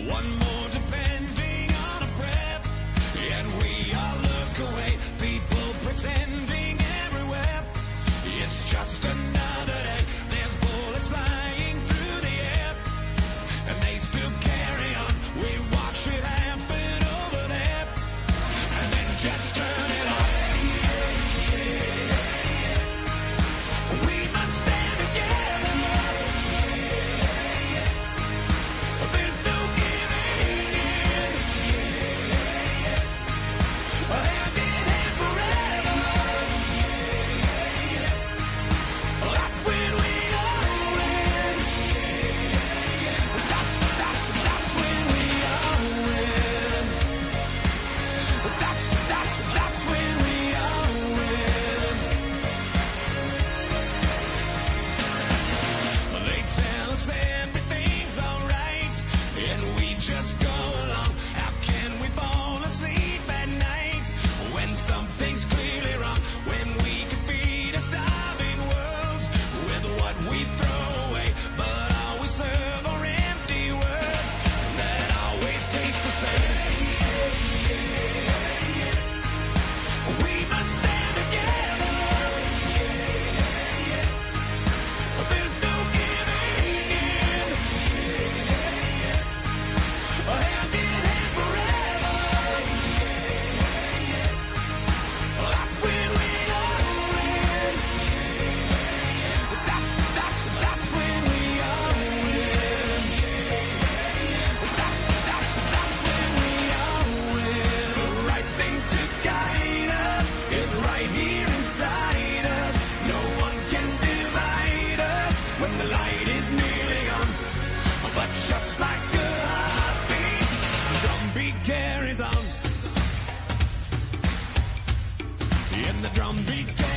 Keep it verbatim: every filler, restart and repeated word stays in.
One more depending on a breath, and we all look away. People pretending everywhere. It's just another day. There's bullets flying through the air, and they still carry on. We watch it happen over there, and then just turn it off. We must stand together. There's no giving in. Hand in hand forever. That's when we all win. That's, that's, that's when we all win. That's, that's, that's when we all win. They tell us everything's alright, and we just go along. How can we fall asleep at night when something's clearly wrong? When we could feed a starving world with what we throw away, but all we serve are empty words that always taste the same. We must stand together. There's no giving in. Hand in hand forever. That's when we all win. That's, that's, that's when we all win. That's, that's, that's when we all win. The right thing to guide us is right here inside us. No one can divide us when the light is nearly gone. But just like a heartbeat, the drumbeat carries on. And the drumbeat carries on.